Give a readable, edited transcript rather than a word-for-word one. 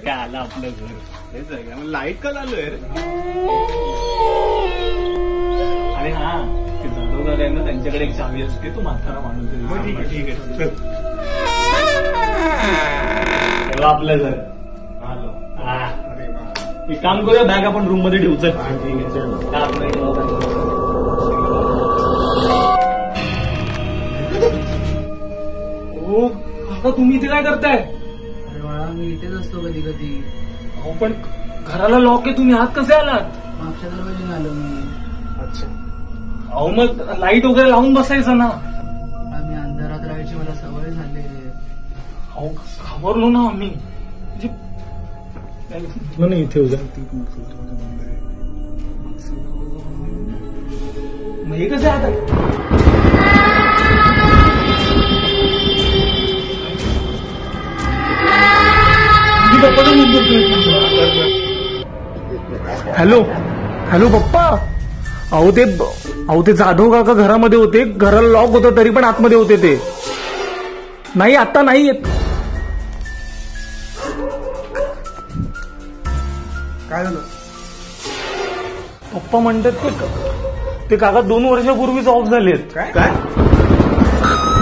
काय आलं आपलं घर. हेच आहे का लाईट का आलोय. अरे हा ते जाधव दादा आहे ना त्यांच्याकडे एक चावी असते. तो म्हातारा माणूस. ठीक आहे तेव्हा आपलं घर. एक काम करूया बॅग आपण रूम मध्ये ठेवू. ठीक आहे हो काका तुम्ही इथे काय करताय. अरे बाळा मी इथेच असतो कधी कधी. अहो पण घराला लॉक आहे. तुम्ही आत कसे आलात. मागच्या दरवाजाने आलो मी. अच्छा अहो मग लाईट वगैरे लावून बसायचं ना. आम्ही अंधारात राहायची मला सवय झाली. अहो घाबरलो ना आम्ही. नाही इथे मग हे कसं आता. हॅलो हॅलो पप्पा. अहो ते जाधव काका घरामध्ये होते. घराला लॉक होतं तरी पण आतमध्ये होते ते. नाही आता नाही येत. काय झालं. पप्पा म्हणतात ते काका 2 वर्षापूर्वीच ऑफ झालेत. काय